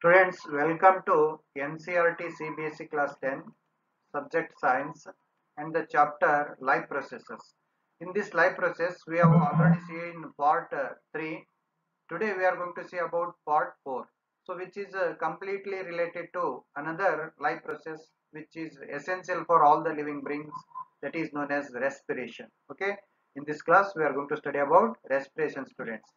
Students, welcome to NCERT CBSE Class 10, Subject Science, and the chapter Life Processes. In this life process, we have already seen part 3. Today, we are going to see about part 4. So, which is completely related to another life process which is essential for all the living beings, that is known as respiration. Okay. In this class, we are going to study about respiration, students.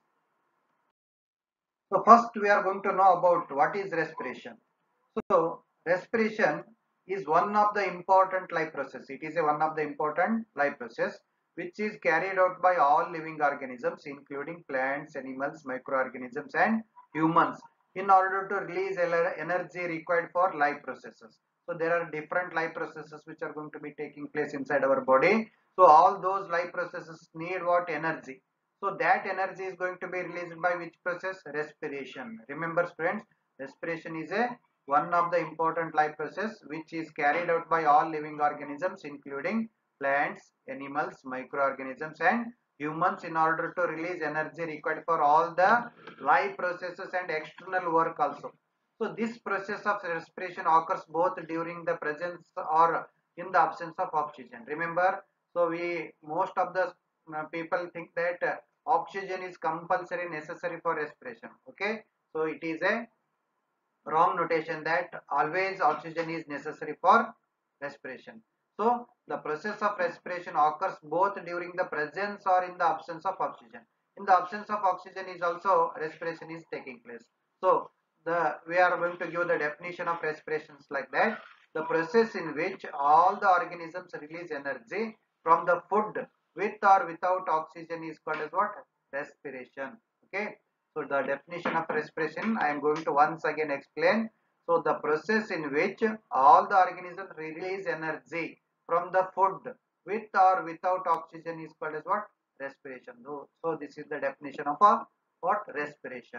So first we are going to know about what is respiration. So respiration is one of the important life process. It is one of the important life process which is carried out by all living organisms including plants, animals, microorganisms and humans in order to release energy required for life processes. So there are different life processes which are going to be taking place inside our body. So all those life processes need what? Energy. So that energy is going to be released by which process? Respiration. Remember students, respiration is a one of the important life process which is carried out by all living organisms including plants, animals, microorganisms and humans in order to release energy required for all the life processes and external work also. So this process of respiration occurs both during the presence or in the absence of oxygen. Remember, so we most of the people think that oxygen is compulsory necessary for respiration. Okay, so it is a wrong notation that always oxygen is necessary for respiration. So the process of respiration occurs both during the presence or in the absence of oxygen. In the absence of oxygen is also respiration is taking place. So we are going to give the definition of respirations like that. The process in which all the organisms release energy from the food with or without oxygen is called as what? Respiration. Okay. So the definition of respiration I am going to once again explain. So the process in which all the organisms release energy from the food with or without oxygen is called as what? Respiration. So this is the definition of a what? Respiration.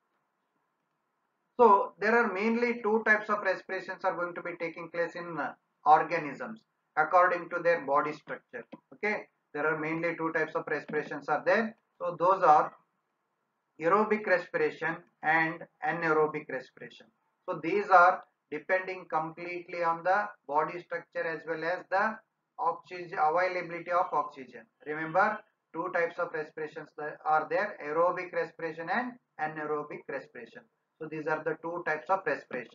So there are mainly two types of respirations are going to be taking place in organisms according to their body structure. Okay, there are mainly two types of respirations are there. So those are aerobic respiration and anaerobic respiration. So these are depending completely on the body structure as well as the oxygen availability of oxygen. Remember, two types of respirations are there: aerobic respiration and anaerobic respiration. So these are the two types of respiration.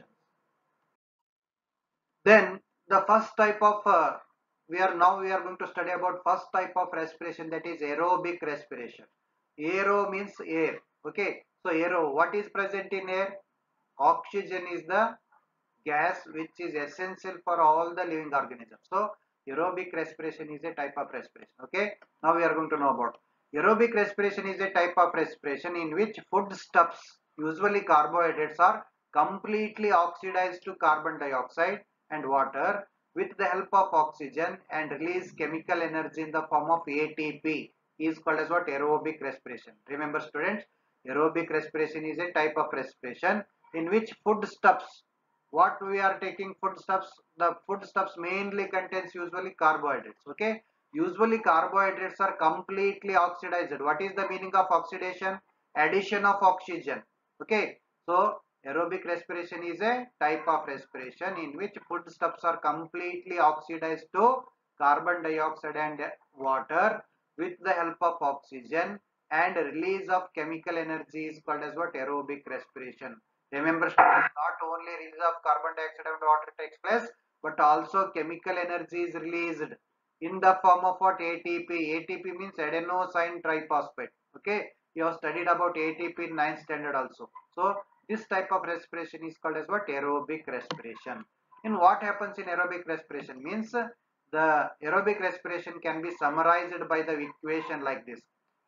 Then the first type of we are going to study about first type of respiration, that is aerobic respiration. Aero means air. Okay, so aero, what is present in air? Oxygen is the gas which is essential for all the living organisms. So aerobic respiration is a type of respiration. Okay, now we are going to know about aerobic respiration is a type of respiration in which foodstuffs, usually carbohydrates, are completely oxidized to carbon dioxide and water with the help of oxygen and release chemical energy in the form of ATP is called as what? Aerobic respiration. Remember students, aerobic respiration is a type of respiration in which foodstuffs, what we are taking foodstuffs, the foodstuffs mainly contains usually carbohydrates. Okay, usually carbohydrates are completely oxidized. What is the meaning of oxidation? Addition of oxygen. Okay, so aerobic respiration is a type of respiration in which foodstuffs are completely oxidized to carbon dioxide and water with the help of oxygen, and release of chemical energy is called as what? Aerobic respiration. Remember students, not only release of carbon dioxide and water takes place, but also chemical energy is released in the form of what? ATP. ATP means adenosine triphosphate. Okay, you have studied about ATP in 9th standard also. So this type of respiration is called as what? Aerobic respiration. And what happens in aerobic respiration means the aerobic respiration can be summarized by the equation like this: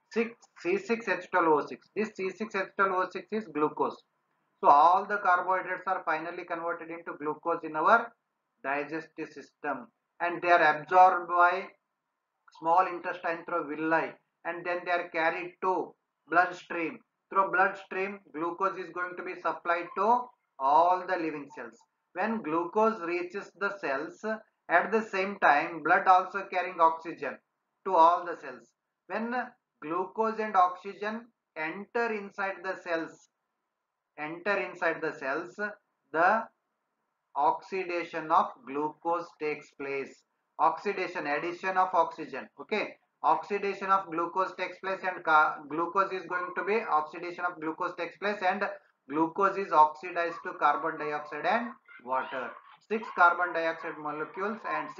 C6H12O6. This C6H12O6 is glucose. So all the carbohydrates are finally converted into glucose in our digestive system, and they are absorbed by small intestine through villi, and then they are carried to bloodstream. Through bloodstream, glucose is going to be supplied to all the living cells. When glucose reaches the cells, at the same time blood also carrying oxygen to all the cells. When glucose and oxygen enter inside the cells, enter inside the cells, the oxidation of glucose takes place. Oxidation, addition of oxygen. Okay, oxidation of glucose takes place, and glucose is going to be oxidation of glucose takes place, and glucose is oxidized to carbon dioxide and water. 6 carbon dioxide molecules and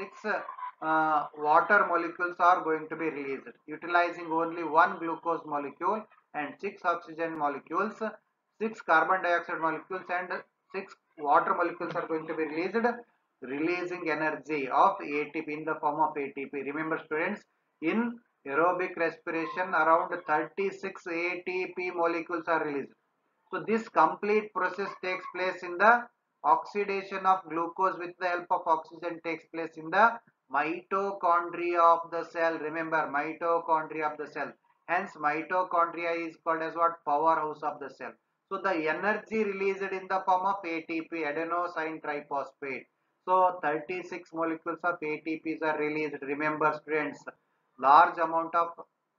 6 water molecules are going to be released, utilizing only one glucose molecule and 6 oxygen molecules. 6 carbon dioxide molecules and 6 water molecules are going to be released, releasing energy of ATP in the form of ATP. Remember students, in aerobic respiration around 36 ATP molecules are released. So this complete process takes place in the oxidation of glucose with the help of oxygen takes place in the mitochondria of the cell. Remember, mitochondria of the cell. Hence, mitochondria is called as what? Powerhouse of the cell. So the energy released in the form of ATP, adenosine triphosphate. So 36 molecules of ATPs are released. Remember students, large amount of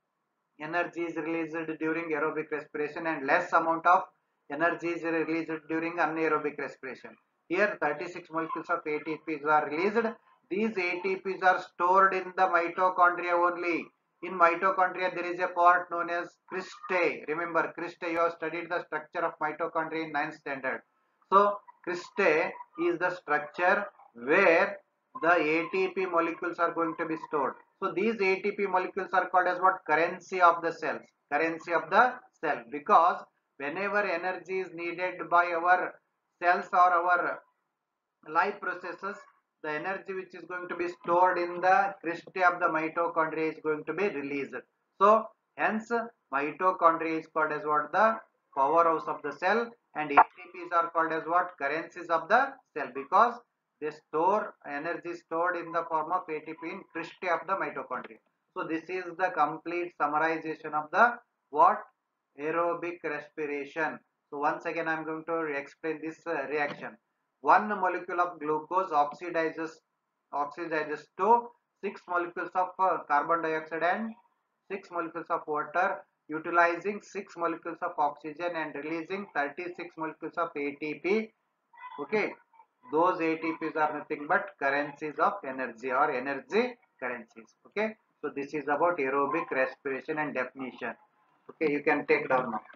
energy is released during aerobic respiration and less amount of energy is released during anaerobic respiration. Here 36 molecules of ATPs are released. These ATPs are stored in the mitochondria only. In mitochondria there is a part known as cristae. Remember cristae, you have studied the structure of mitochondria in 9th standard. So cristae is the structure where the ATP molecules are going to be stored. So these ATP molecules are called as what? Currency of the cells. Currency of the cell, because whenever energy is needed by our cells or our life processes, the energy which is going to be stored in the cristae of the mitochondria is going to be released. So hence mitochondria is called as what? The powerhouse of the cell, and ATPs are called as what? Currencies of the cell, because they store energy stored in the form of ATP in cristae of the mitochondria. So this is the complete summarization of the what? Aerobic respiration. So once again I am going to explain this reaction. One molecule of glucose oxidizes to 6 molecules of carbon dioxide and 6 molecules of water, utilizing 6 molecules of oxygen and releasing 36 molecules of ATP. Okay, those ATPs are nothing but currencies of energy or energy currencies. Okay, so this is about aerobic respiration and definition. Okay, you can take down now.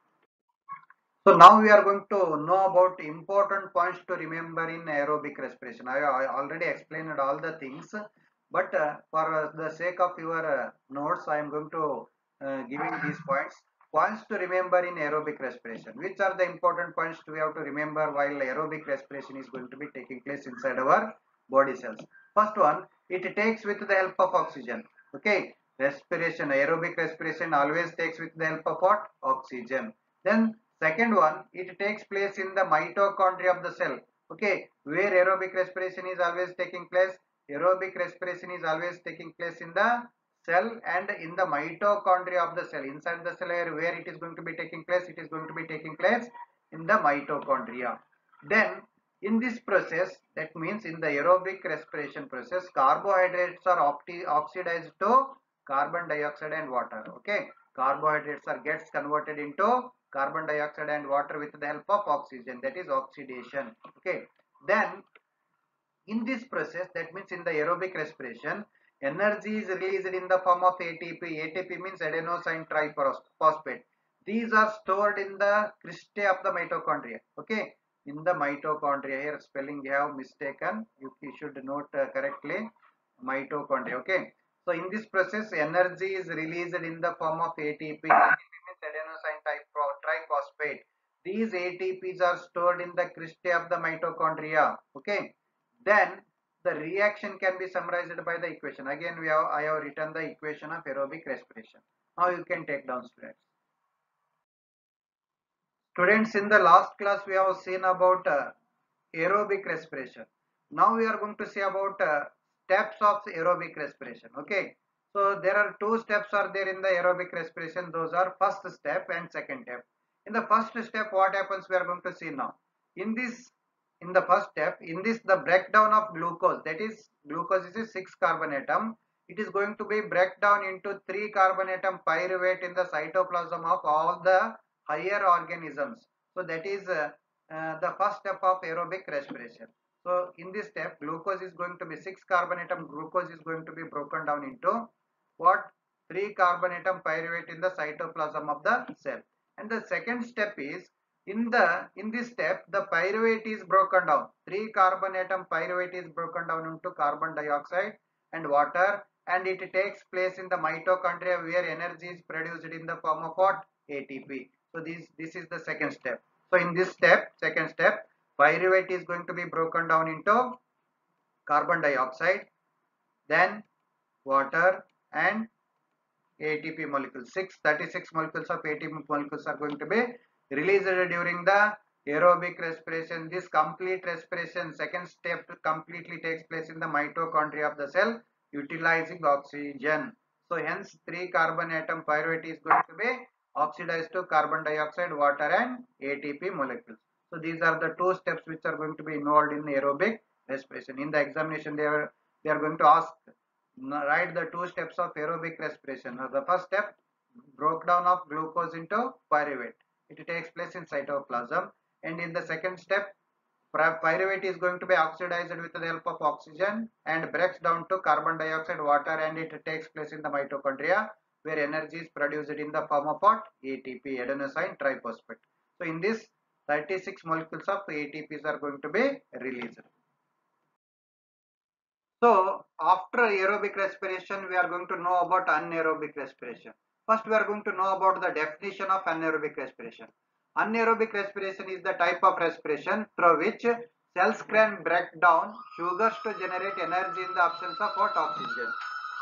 So now we are going to know about important points to remember in aerobic respiration. I already explained all the things, but for the sake of your notes, I am going to giving these points. Points to remember in aerobic respiration. Which are the important points we have to remember while aerobic respiration is going to be taking place inside our body cells? First one, it takes with the help of oxygen. Okay, respiration, aerobic respiration always takes with the help of what? Oxygen. Then second one, it takes place in the mitochondria of the cell. Okay, where aerobic respiration is always taking place. Aerobic respiration is always taking place in the cell and in the mitochondria of the cell. Inside the cell where it is going to be taking place, it is going to be taking place in the mitochondria. Then in this process, that means in the aerobic respiration process, carbohydrates are oxidized to carbon dioxide and water. Okay, carbohydrates are gets converted into carbon dioxide and water with the help of oxygen, that is oxidation. Okay, then in this process, that means in the aerobic respiration, energy is released in the form of ATP. ATP means adenosine triphosphate. These are stored in the cristae of the mitochondria. Okay, in the mitochondria, here spelling you have mistaken, you should note correctly mitochondria. Okay, so in this process, energy is released in the form of ATP. ATP means adenosine triphosphate. These ATPs are stored in the cristae of the mitochondria. Okay, then the reaction can be summarized by the equation. Again, I have written the equation of aerobic respiration. Now you can take down students. Students, in the last class we have seen about aerobic respiration. Now we are going to see about steps of aerobic respiration. Okay. So there are two steps are there in the aerobic respiration. Those are first step and second step. In the first step, what happens we are going to see now. In the first step, in this the breakdown of glucose, that is glucose is a 6 carbon atom. It is going to be breakdown into 3 carbon atom pyruvate in the cytoplasm of all the higher organisms. So that is the first step of aerobic respiration. So in this step, glucose is going to be 6 carbon atom glucose is going to be broken down into what? 3 carbon atom pyruvate in the cytoplasm of the cell. And the second step is in this step the pyruvate is broken down. 3 carbon atom pyruvate is broken down into carbon dioxide and water, and it takes place in the mitochondria where energy is produced in the form of what? ATP. So this is the second step. So in this step, second step, pyruvate is going to be broken down into carbon dioxide, then water and ATP molecules. 36 molecules of ATP molecules are going to be released during the aerobic respiration. This complete respiration, second step, completely takes place in the mitochondria of the cell utilizing oxygen. So hence 3 carbon atom pyruvate is going to be oxidized to carbon dioxide, water and ATP molecules. So these are the two steps which are going to be involved in aerobic respiration. In the examination they are going to ask, write the two steps of aerobic respiration. Now, the first step, breakdown of glucose into pyruvate. It takes place in cytoplasm. And in the second step, pyruvate is going to be oxidized with the help of oxygen and breaks down to carbon dioxide, water, and it takes place in the mitochondria where energy is produced in the form of what? ATP, adenosine triphosphate. So in this, 36 molecules of ATPs are going to be released. So after aerobic respiration, we are going to know about anaerobic respiration. First, we are going to know about the definition of anaerobic respiration. Anaerobic respiration is the type of respiration through which cells can break down sugars to generate energy in the absence of what? Oxygen.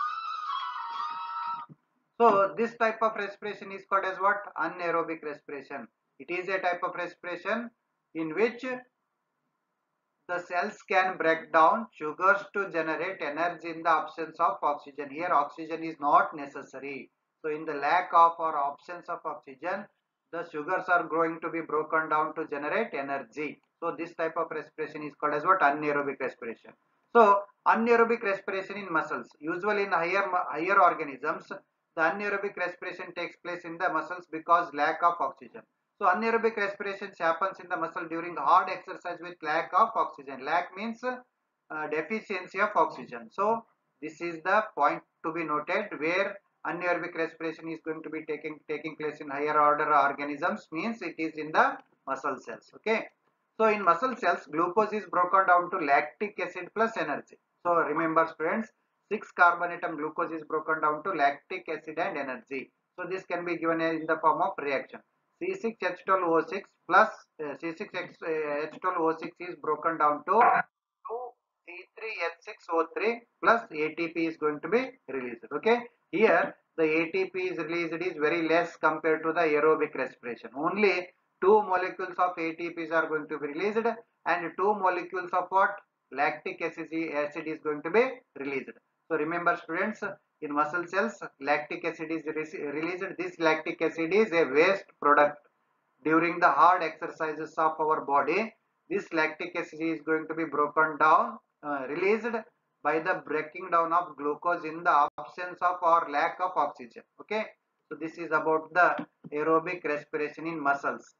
So this type of respiration is called as what? Anaerobic respiration. It is a type of respiration in which the cells can break down sugars to generate energy in the absence of oxygen. Here oxygen is not necessary. So in the lack of or absence of oxygen, the sugars are going to be broken down to generate energy. So this type of respiration is called as what? Anaerobic respiration. So anaerobic respiration in muscles. Usually in higher organisms, the anaerobic respiration takes place in the muscles because lack of oxygen. So anaerobic respiration happens in the muscle during hard exercise with lack of oxygen. Lack means deficiency of oxygen. So this is the point to be noted where anaerobic respiration is going to be taking place in higher order organisms, means it is in the muscle cells. Okay. So in muscle cells, glucose is broken down to lactic acid plus energy. So remember students, 6 carbon atom glucose is broken down to lactic acid and energy. So this can be given in the form of reaction. C6H12O6 plus C6H12O6 is broken down to 2C3H6O3 plus ATP is going to be released. Okay. Here the ATP is released is very less compared to the aerobic respiration. Only 2 molecules of ATPs are going to be released and 2 molecules of what? Lactic acid is going to be released. So remember students, in muscle cells lactic acid is released. This lactic acid is a waste product during the hard exercises of our body. This lactic acid is going to be broken down, released by the breaking down of glucose in the absence of or lack of oxygen. Okay. So this is about the aerobic respiration in muscles.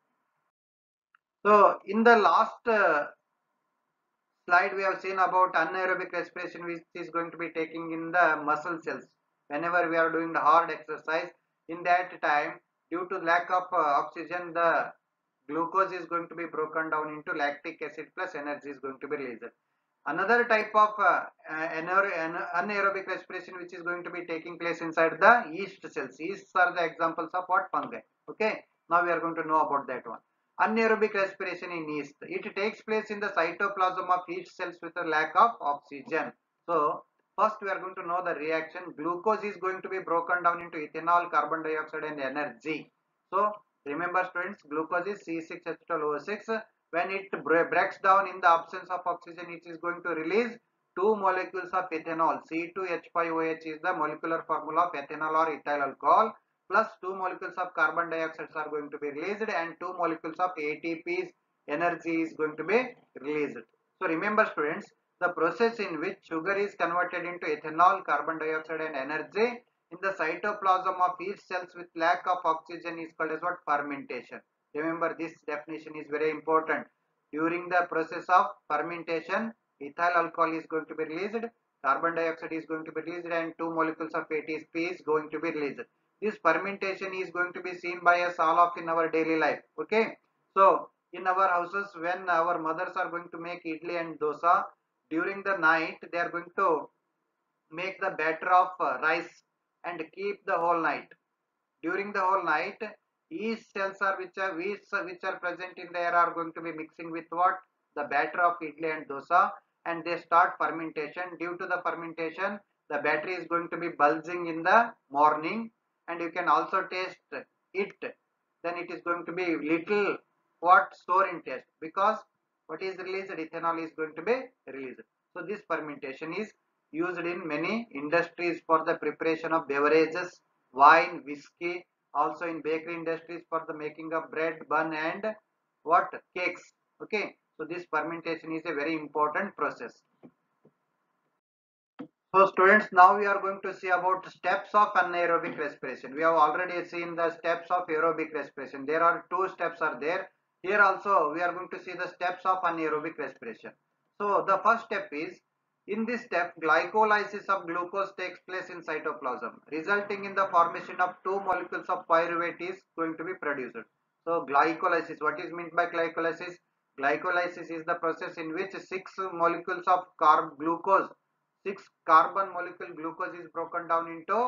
So in the last slide we have seen about anaerobic respiration which is going to be taking in the muscle cells. Whenever we are doing the hard exercise, in that time due to lack of oxygen, the glucose is going to be broken down into lactic acid plus energy is going to be released. Another type of anaerobic respiration which is going to be taking place inside the yeast cells. Yeasts are the examples of what? Fungi. Okay. Now we are going to know about that one. Anaerobic respiration in yeast. It takes place in the cytoplasm of yeast cells with a lack of oxygen. So first we are going to know the reaction. Glucose is going to be broken down into ethanol, carbon dioxide and energy. So remember students, glucose is C6H12O6. When it breaks down in the absence of oxygen, it is going to release 2 molecules of ethanol. C2H5OH is the molecular formula of ethanol or ethyl alcohol, plus 2 molecules of carbon dioxide are going to be released and 2 molecules of ATP's energy is going to be released. So remember students, the process in which sugar is converted into ethanol, carbon dioxide and energy in the cytoplasm of yeast cells with lack of oxygen is called as what? Fermentation. Remember, this definition is very important. During the process of fermentation, ethyl alcohol is going to be released, carbon dioxide is going to be released, and two molecules of ATP is going to be released. This fermentation is going to be seen by us all of in our daily life. Okay, so in our houses, when our mothers are going to make idli and dosa, during the night they are going to make the batter of rice and keep the whole night. During the whole night, yeast cells are which are present in the air are going to be mixing with what? The batter of idli and dosa, and they start fermentation. Due to the fermentation, the batter is going to be bulging in the morning, and you can also taste it. Then it is going to be little what? Sour in taste, because what is released? Ethanol is going to be released. So this fermentation is used in many industries for the preparation of beverages, wine, whiskey, also in bakery industries for the making of bread, bun, and what? Cakes. Okay, so this fermentation is a very important process. So students, now we are going to see about steps of anaerobic respiration. We have already seen the steps of aerobic respiration. There are two steps are there. Here also we are going to see the steps of anaerobic respiration. So the first step is, in this step, glycolysis of glucose takes place in cytoplasm, resulting in the formation of two molecules of pyruvate is going to be produced. So glycolysis, what is meant by glycolysis? Glycolysis is the process in which six molecules of glucose, 6 carbon molecule glucose is broken down into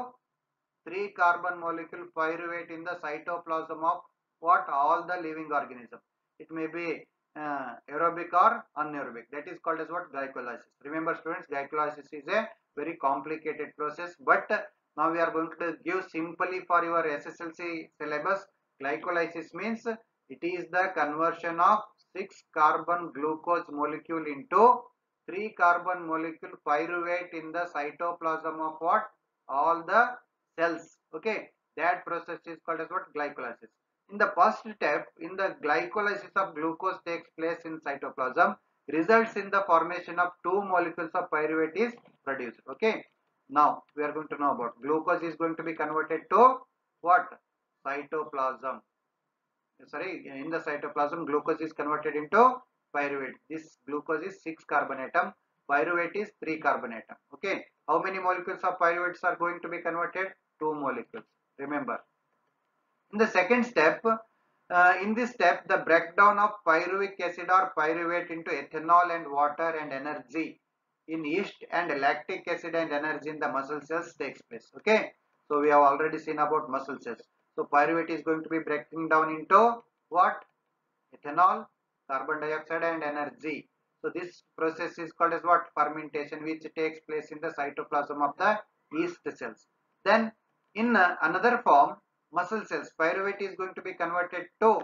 3 carbon molecule pyruvate in the cytoplasm of what? All the living organism. It may be aerobic or anaerobic. That is called as what? Glycolysis. Remember students, glycolysis is a very complicated process, but now we are going to give simply for your SSLC syllabus. Glycolysis means it is the conversion of 6 carbon glucose molecule into 3 carbon molecule pyruvate in the cytoplasm of what? All the cells. Okay, that process is called as what? Glycolysis. In the first step, in the glycolysis of glucose takes place in cytoplasm, results in the formation of two molecules of pyruvate is produced. Okay, now we are going to know about glucose is going to be converted to what? Cytoplasm. Sorry, in the cytoplasm, glucose is converted into pyruvate. This glucose is 6 carbon atom, pyruvate is 3 carbon atom. Okay, how many molecules of pyruvates are going to be converted? 2 molecules. Remember, in the second step, in this step, the breakdown of pyruvic acid or pyruvate into ethanol and water and energy in yeast, and lactic acid and energy in the muscle cells takes place. Okay, so we have already seen about muscle cells. So pyruvate is going to be breaking down into what? Ethanol, carbon dioxide, and energy. So this process is called as what? Fermentation, which takes place in the cytoplasm of the yeast cells. Then in another form, muscle cells, pyruvate is going to be converted to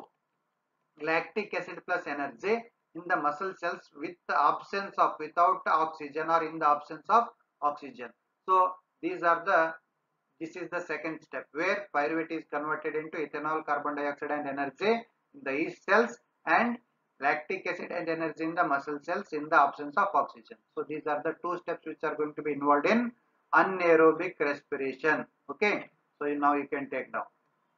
lactic acid plus energy in the muscle cells with the absence of, without oxygen or in the absence of oxygen. So these are the, this is the second step where pyruvate is converted into ethanol, carbon dioxide, and energy in the yeast cells, and lactic acid and energy in the muscle cells in the absence of oxygen. So these are the two steps which are going to be involved in anaerobic respiration. Okay, so now you can take down.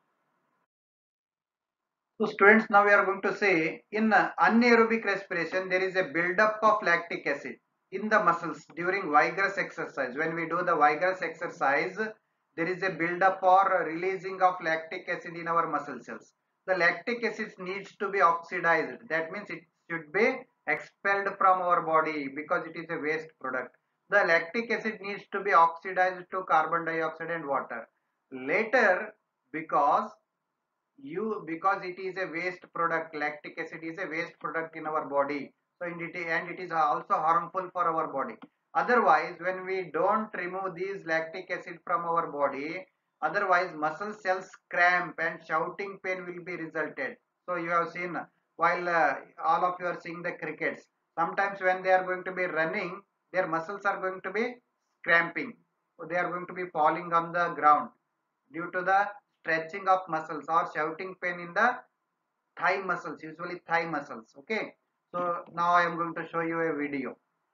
So students, now we are going to say, in anaerobic respiration, there is a buildup of lactic acid in the muscles during vigorous exercise. When we do the vigorous exercise, there is a buildup or releasing of lactic acid in our muscle cells. The lactic acid needs to be oxidized. That means it should be expelled from our body because it is a waste product. The lactic acid needs to be oxidized to carbon dioxide and water. Later, because because it is a waste product, lactic acid is a waste product in our body, so and it is also harmful for our body. Otherwise, when we don't remove these lactic acid from our body, otherwise muscle cells cramp and shouting pain will be resulted. So you have seen, while all of you are seeing the crickets, sometimes when they are going to be running, their muscles are going to be cramping, so they are going to be falling on the ground due to the stretching of muscles or shouting pain in the thigh muscles, usually thigh muscles. Okay, so now I am going to show you a video.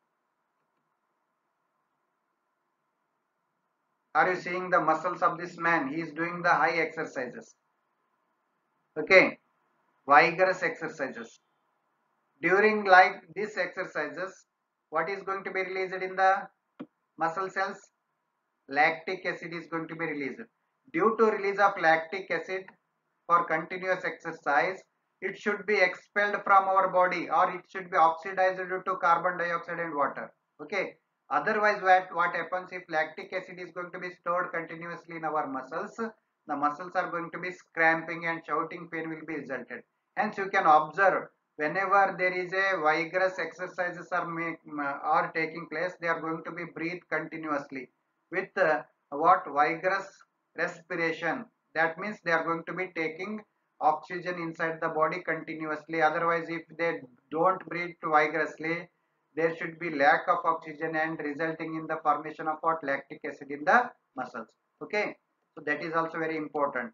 Are you seeing the muscles of this man? He is doing the high exercises. Okay, vigorous exercises. During like these exercises, what is going to be released in the muscle cells? Lactic acid is going to be released. Due to release of lactic acid for continuous exercise, it should be expelled from our body, or it should be oxidized due to carbon dioxide and water. Okay. Otherwise, what happens if lactic acid is going to be stored continuously in our muscles? The muscles are going to be cramping and shouting pain will be resulted. Hence, you can observe whenever there is a vigorous exercises are taking place, they are going to be breathe continuously with what vigorous respiration. That means they are going to be taking oxygen inside the body continuously. Otherwise, if they don't breathe vigorously, there should be lack of oxygen and resulting in the formation of what lactic acid in the muscles. Okay, so that is also very important.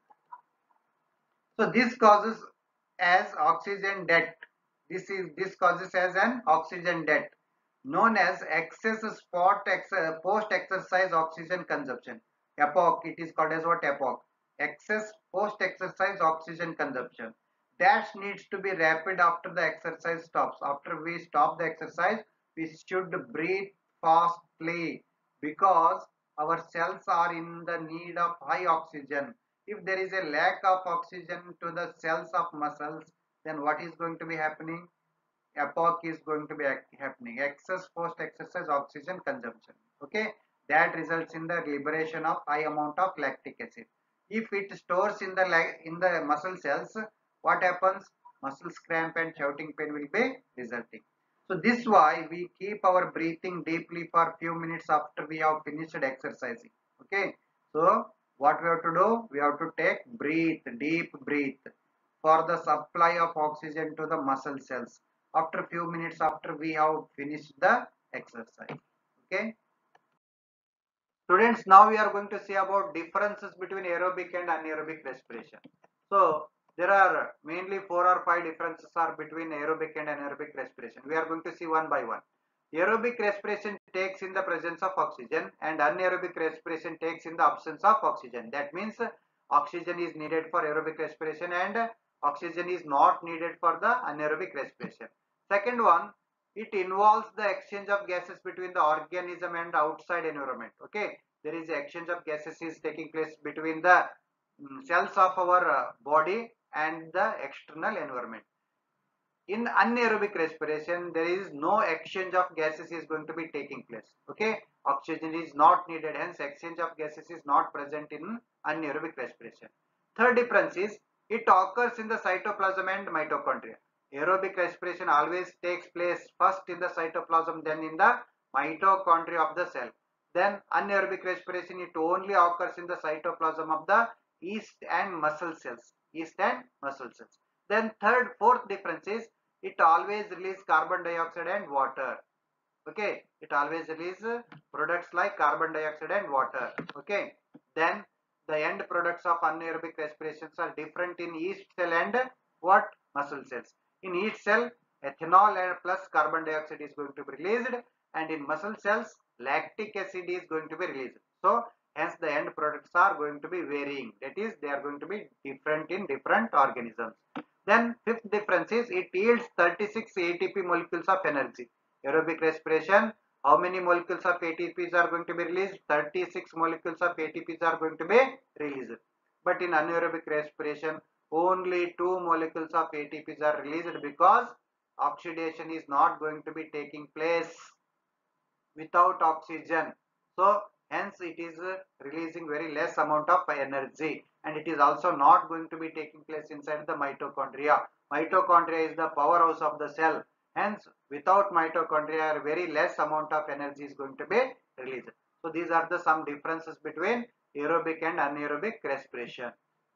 So this causes as oxygen debt. This causes as an oxygen debt known as excess post exercise oxygen consumption. EPOC, it is called as what? EPOC. Excess post exercise oxygen consumption. That needs to be rapid after the exercise stops. After we stop the exercise, we should breathe fastly because our cells are in the need of high oxygen. If there is a lack of oxygen to the cells of muscles, then what is going to be happening? EPOC is going to be happening. Excess post-exercise oxygen consumption. Okay, that results in the liberation of high amount of lactic acid. If it stores in the muscle cells, what happens? Muscles cramp and shouting pain will be resulting. So this why we keep our breathing deeply for few minutes after we have finished exercising. Okay, so what we have to do? We have to take deep breath for the supply of oxygen to the muscle cells after few minutes after we have finished the exercise. Okay, students, now we are going to see about differences between aerobic and anaerobic respiration. So there are mainly 4 or 5 differences are between aerobic and anaerobic respiration. We are going to see one by one. Aerobic respiration takes in the presence of oxygen and anaerobic respiration takes in the absence of oxygen. That means oxygen is needed for aerobic respiration and oxygen is not needed for the anaerobic respiration. Second one, it involves the exchange of gases between the organism and outside environment. Okay, there is exchange of gases is taking place between the cells of our body and the external environment. In anaerobic respiration, there is no exchange of gases is going to be taking place. Okay, oxygen is not needed, hence exchange of gases is not present in anaerobic respiration. Third difference is it occurs in the cytoplasm and mitochondria. Aerobic respiration always takes place first in the cytoplasm, then in the mitochondria of the cell. Then anaerobic respiration, it only occurs in the cytoplasm of the yeast and muscle cells. Then fourth difference is it always release carbon dioxide and water. Okay, it always release products like carbon dioxide and water. Okay, then the end products of anaerobic respirations are different in yeast cell and what? Muscle cells. In yeast cell, ethanol and plus carbon dioxide is going to be released, and in muscle cells, lactic acid is going to be released. So hence the end products are going to be varying. That is, they are going to be different in different organisms. Then fifth difference is it yields 36 ATP molecules of energy. Aerobic respiration, how many molecules of ATPs are going to be released? 36 molecules of ATPs are going to be released. But in anaerobic respiration, only 2 molecules of ATPs are released because oxidation is not going to be taking place without oxygen. So hence it is releasing very less amount of energy, and it is also not going to be taking place inside the mitochondria. Mitochondria is the powerhouse of the cell. Hence without mitochondria very less amount of energy is going to be released. So these are the some differences between aerobic and anaerobic respiration.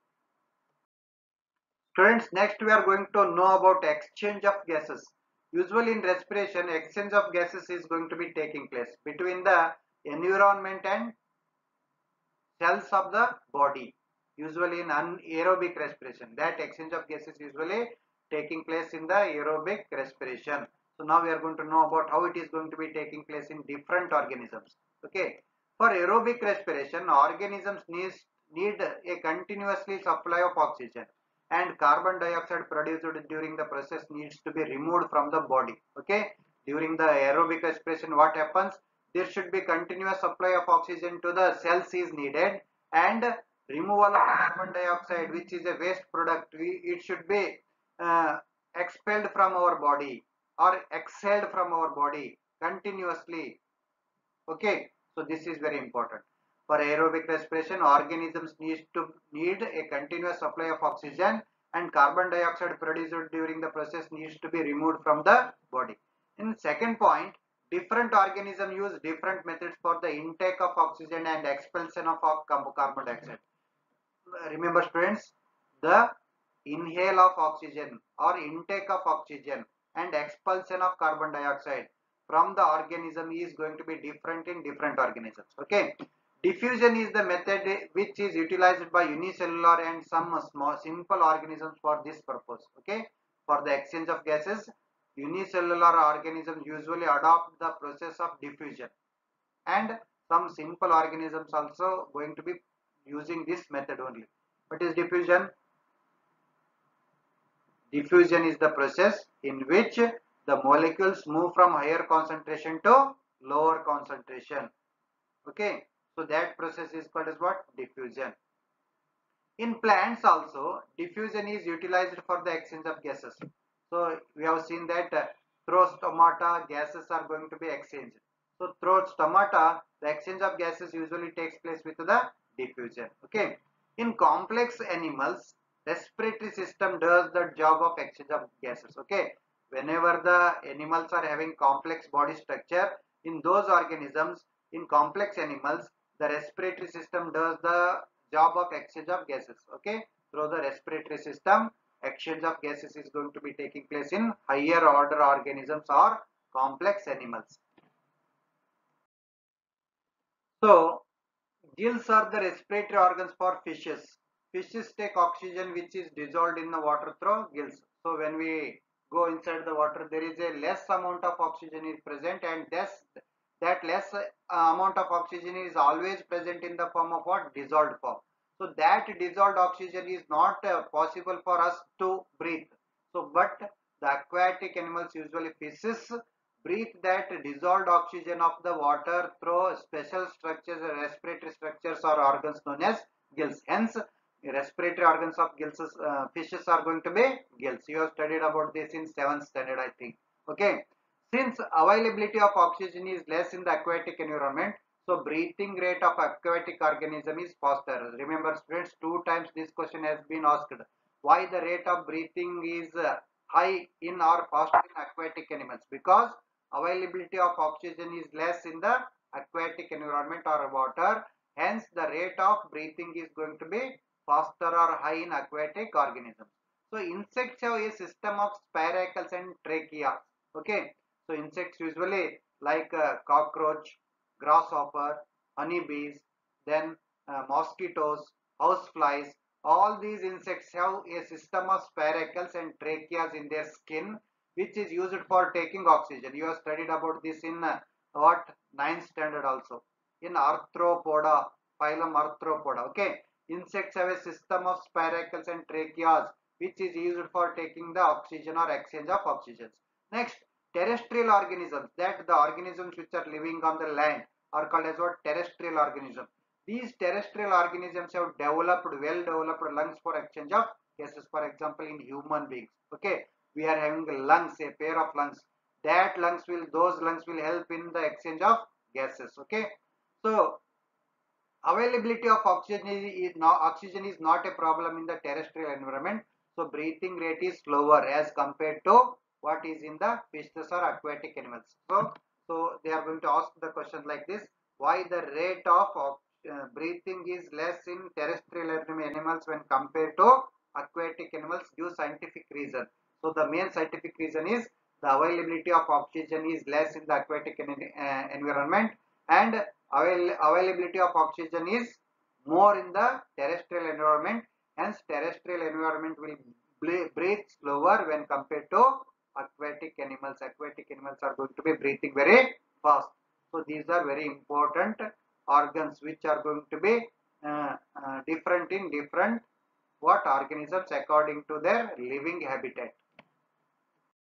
Students, next we are going to know about exchange of gases. Usually in respiration, exchange of gases is going to be taking place between the environment and cells of the body. Usually in anaerobic respiration, that exchange of gases usually taking place in the aerobic respiration. So now we are going to know about how it is going to be taking place in different organisms. Okay, for aerobic respiration, organisms need a continuously supply of oxygen, and carbon dioxide produced during the process needs to be removed from the body. Okay, during the aerobic respiration, what happens? There should be continuous supply of oxygen to the cells is needed, and removal of carbon dioxide, which is a waste product, it should be uh, expelled from our body or exhaled from our body continuously. Okay, so this is very important. For aerobic respiration, organisms need a continuous supply of oxygen, and carbon dioxide produced during the process needs to be removed from the body. In second point, different organisms use different methods for the intake of oxygen and expulsion of carbon dioxide. Remember students, the inhale of oxygen or intake of oxygen and expulsion of carbon dioxide from the organism is going to be different in different organisms. Okay, diffusion is the method which is utilized by unicellular and some small simple organisms for this purpose. Okay, for the exchange of gases, unicellular organisms usually adopt the process of diffusion, and some simple organisms also going to be using this method only. What is diffusion? Diffusion is the process in which the molecules move from higher concentration to lower concentration. Okay, so that process is called as what? Diffusion. In plants also, diffusion is utilized for the exchange of gases. So we have seen that through stomata gases are going to be exchanged. So through stomata the exchange of gases usually takes place with the diffusion. Okay, in complex animals, respiratory system does the job of exchange of gases. Okay, whenever the animals are having complex body structure, in those organisms, in complex animals, the respiratory system does the job of exchange of gases. Okay, through the respiratory system, exchange of gases is going to be taking place in higher order organisms or complex animals. So gills are the respiratory organs for fishes. Fishes take oxygen which is dissolved in the water through gills. So when we go inside the water, there is a less amount of oxygen is present, and that less amount of oxygen is always present in the form of what? Dissolved form. So that dissolved oxygen is not possible for us to breathe. So but the aquatic animals, usually fishes, breathe that dissolved oxygen of the water through special structures, respiratory structures or organs known as gills. Hence, respiratory organs of gills, fishes are going to be gills. You have studied about this in 7th standard, I think. Okay. Since availability of oxygen is less in the aquatic environment, so breathing rate of aquatic organism is faster. Remember students, 2 times this question has been asked. Why the rate of breathing is high in or faster in aquatic animals? Because availability of oxygen is less in the aquatic environment or water. Hence, the rate of breathing is going to be faster or high in aquatic organisms. So, insects have a system of spiracles and trachea. Okay. So, insects usually like cockroach, grasshopper, honeybees, then mosquitoes, houseflies. All these insects have a system of spiracles and tracheas in their skin, which is used for taking oxygen. You have studied about this in what? 9th standard also. In Arthropoda, phylum Arthropoda. Okay. Insects have a system of spiracles and tracheas, which is used for taking the oxygen or exchange of oxygens. Next, terrestrial organisms, that the organisms which are living on the land are called as what? Terrestrial organisms. These terrestrial organisms have developed, well developed lungs for exchange of gases. For example, in human beings. Okay, we are having lungs, a pair of lungs. Those lungs will help in the exchange of gases. Okay, so availability of oxygen is not a problem in the terrestrial environment. So breathing rate is slower as compared to what is in the fishes or aquatic animals. So they are going to ask the question like this: why the rate of breathing is less in terrestrial animals when compared to aquatic animals? Give scientific reason. So the main scientific reason is the availability of oxygen is less in the aquatic environment, and availability of oxygen is more in the terrestrial environment. Hence, terrestrial environment will breathe slower when compared to aquatic animals. Aquatic animals are going to be breathing very fast. So, these are very important organs which are going to be different in different what organisms according to their living habitat.